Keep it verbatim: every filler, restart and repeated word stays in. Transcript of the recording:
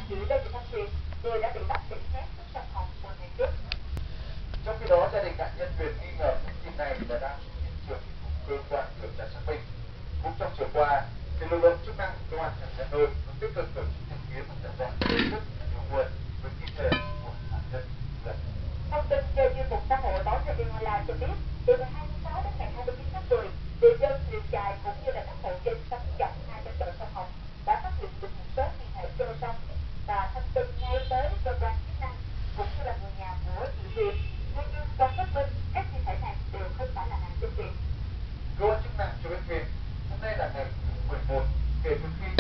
chị Lê Thị Thanh Huyền, người đã bị bắt bị nhét xuống sông Hồng mười ngày trước. Trong khi đó, gia đình nạn nhân Huyền nghi ngờ thông tin này là đang hiện trường cơ quan điều tra xác minh. Cũng trong chiều qua, thì lực lượng chức năng công an thành phố Hà Nội cũng tích cực tổ chức tìm kiếm và giải tỏa dấu vết nhiều nguồn với thi thể của nạn nhân Huyền. Thông tin về chuyên mục xã hội báo TRIểN Online cho biết, từ ngày hai mươi sáu đến ngày hai mươi chín tháng mười, người dân thuyền chài cũng như là các hộ trên sông dọc hai bên bờ sông Hồng đã phát hiện được một số thi thể trôi sông và thông tin ngay tới cơ quan chức năng cũng như là người nhà của chị Huyền. Tuy nhiên, qua xác minh, các thi thể này đều không phải là nạn nhân Huyền. Cơ quan chức năng cho biết thêm, hôm nay là ngày mười một kể từ khi